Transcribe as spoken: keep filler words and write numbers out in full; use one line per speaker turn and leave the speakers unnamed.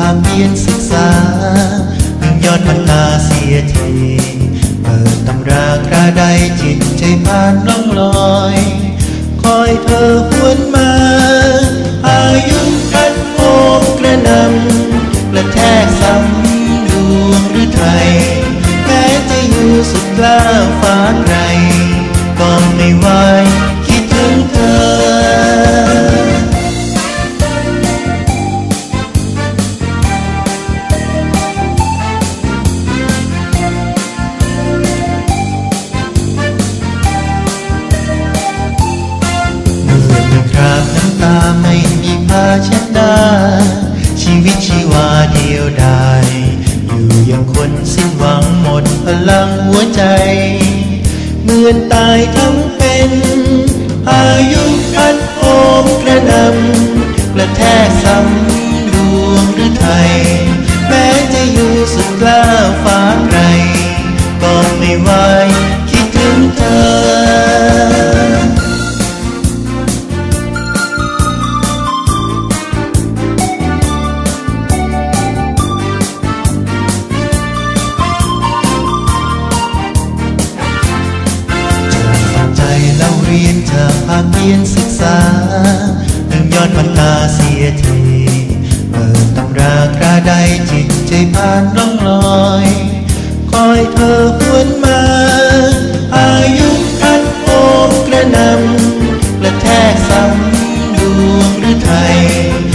ากเรียนศึกษาถึงยอดมันตาเสียทีเปิดตำราคราใดจิตใจผ่านล่องลอยคอยเธอหวนมาอายุพัดโอบกระนำกระแทกซ้ำดวงหรือไทยแม้จะอยู่สุดกล้าฟ้าไกลก็ไม่ไหวคิดถึงเธอไม่มีภาชนะชีวิตชีวาเดียวดายอยู่อย่างคนสิ้นหวังหมดพลังหัวใจเหมือนตายทั้งเป็นอายุพัดโอบกระนำกระแทกซ้ำดวงหรือไทยแม้จะอยู่สุดกล้าฟ้าไกลก็ไม่ไหวคิดถึงเธอเรียนจากภาคเรียนศึกษาถึงยอดมันตาเสียทีเปิดตำราคราใดจิตใจผ่านล่องลอยคอยเธอหวนมาอายุพัดโอบกระนำกระแทกซ้ำดวงหรือไทย